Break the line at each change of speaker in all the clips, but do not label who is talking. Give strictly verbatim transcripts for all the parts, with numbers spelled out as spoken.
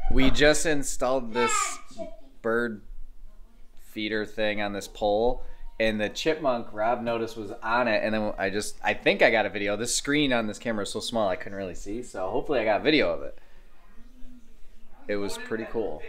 We just installed this bird feeder thing on this pole, and the chipmunk Rob noticed was on it, and then I just I think I got a video. This screen on this camera is so small I couldn't really see, so hopefully I got a video of it. It was pretty cool.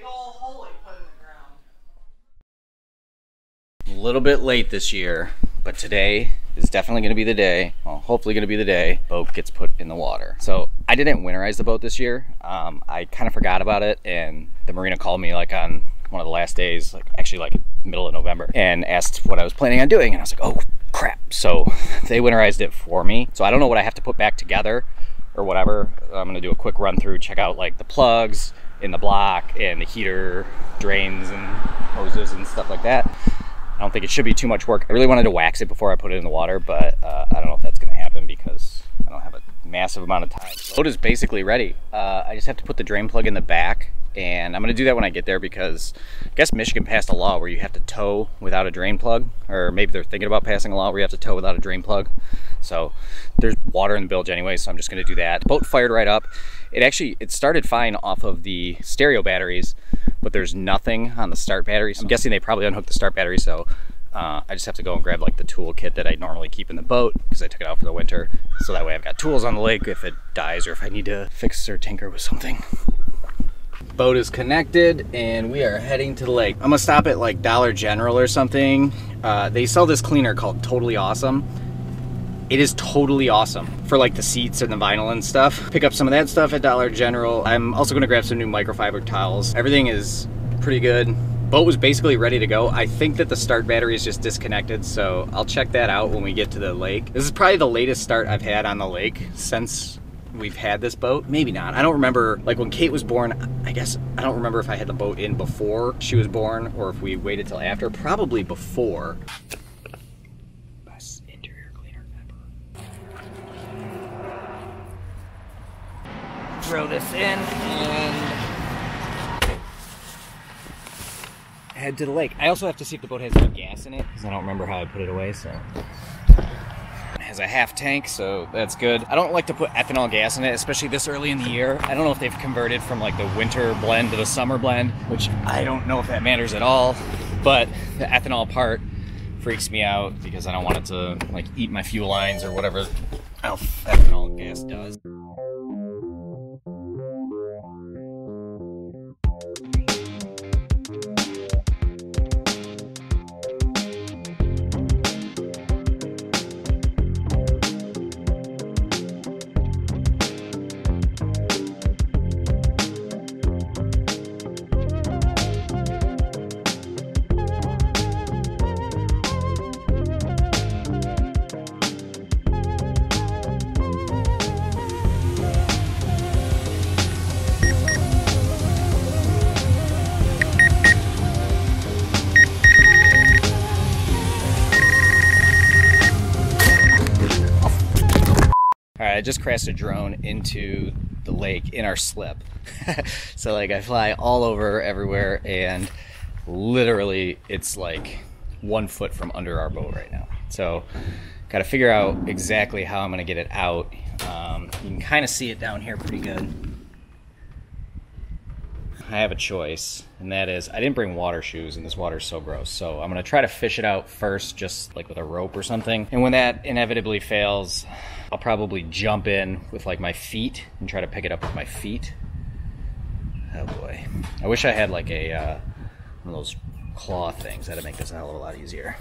A little bit late this year, but today is definitely going to be the day, well, hopefully going to be the day, boat gets put in the water. So I didn't winterize the boat this year. Um, I kind of forgot about it, and the marina called me like on one of the last days, like actually like middle of November, and asked what I was planning on doing, and I was like, oh crap. So they winterized it for me. So I don't know what I have to put back together or whatever. I'm going to do a quick run through, check out like the plugs in the block and the heater drains and hoses and stuff like that. I don't think it should be too much work. I really wanted to wax it before I put it in the water, but uh, I don't know if that's gonna happen because I don't have a massive amount of time. The boat is basically ready. Uh, I just have to put the drain plug in the back, and I'm gonna do that when I get there because I guess Michigan passed a law where you have to tow without a drain plug, or maybe they're thinking about passing a law where you have to tow without a drain plug. So there's water in the bilge anyway, so I'm just gonna do that. The boat fired right up. It actually, it started fine off of the stereo batteries, but there's nothing on the start battery. So I'm guessing they probably unhooked the start battery, so uh, I just have to go and grab like the tool kit that I normally keep in the boat because I took it out for the winter. So that way I've got tools on the lake if it dies or if I need to fix or tinker with something. Boat is connected and we are heading to the lake. I'm gonna stop at like Dollar General or something. Uh, they sell this cleaner called Totally Awesome. It is totally awesome for like the seats and the vinyl and stuff. Pick up some of that stuff at Dollar General. I'm also gonna grab some new microfiber towels. Everything is pretty good. Boat was basically ready to go. I think that the start battery is just disconnected, so I'll check that out when we get to the lake. This is probably the latest start I've had on the lake since we've had this boat. Maybe not. I don't remember, like when Kate was born, I guess, I don't remember if I had the boat in before she was born or if we waited till after. Probably before. Throw this in and head to the lake. I also have to see if the boat has any gas in it because I don't remember how I put it away, so. It has a half tank, so that's good. I don't like to put ethanol gas in it, especially this early in the year. I don't know if they've converted from like the winter blend to the summer blend, which I don't know if that matters at all, but the ethanol part freaks me out because I don't want it to like eat my fuel lines or whatever ethanol gas does. I just crashed a drone into the lake in our slip. So like I fly all over everywhere and literally it's like one foot from under our boat right now. So got to figure out exactly how I'm going to get it out. Um, you can kind of see it down here pretty good. I have a choice, and that is I didn't bring water shoes and this water is so gross. So I'm going to try to fish it out first, just like with a rope or something. And when that inevitably fails, I'll probably jump in with like my feet and try to pick it up with my feet. Oh boy. I wish I had like a, uh, one of those claw things. That'd make this a hell of a lot easier.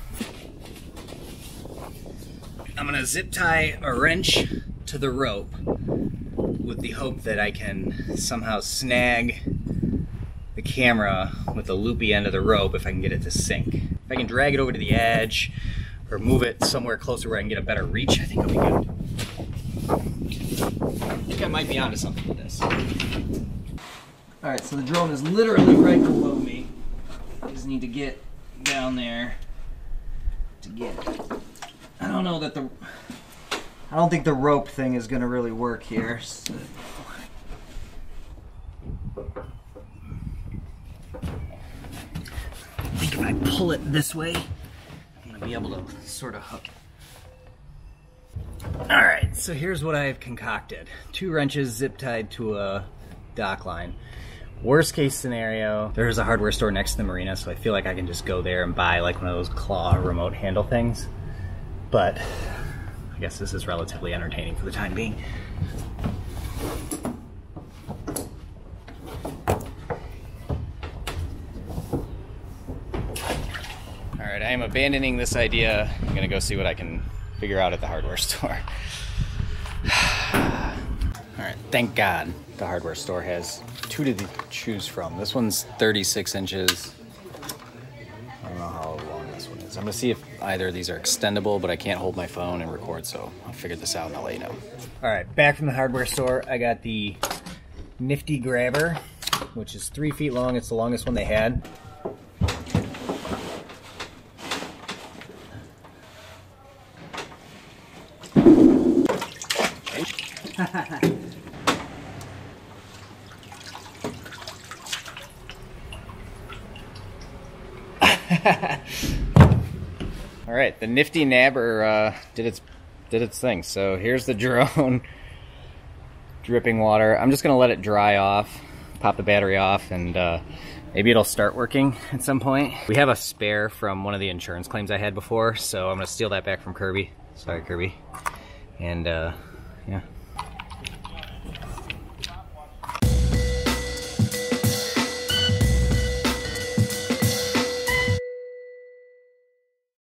I'm gonna zip tie a wrench to the rope with the hope that I can somehow snag the camera with the loopy end of the rope if I can get it to sink. If I can drag it over to the edge or move it somewhere closer where I can get a better reach, I think I'll be good. I think I might be onto something with this. Alright, so the drone is literally right below me. I just need to get down there to get it. I don't know that the... I don't think the rope thing is going to really work here. So. I think if I pull it this way, I'm going to be able to sort of hook it. Alright, so here's what I've concocted. Two wrenches zip tied to a dock line. Worst case scenario, there's a hardware store next to the marina, so I feel like I can just go there and buy like one of those claw remote handle things. But I guess this is relatively entertaining for the time being. All right, I am abandoning this idea. I'm gonna go see what I can figure out at the hardware store. All right, thank God the hardware store has two to choose from. This one's thirty-six inches. I don't know how long this one is. I'm gonna see if either of these are extendable, but I can't hold my phone and record, so I'll figure this out and I'll let you know. All right, back from the hardware store. I got the Nifty Grabber, which is three feet long. It's the longest one they had. All right, the Nifty Nabber uh, did its did its thing. So here's the drone dripping water. I'm just gonna let it dry off, pop the battery off, and uh, maybe it'll start working at some point. We have a spare from one of the insurance claims I had before, so I'm gonna steal that back from Kirby. Sorry, Kirby. And uh, yeah.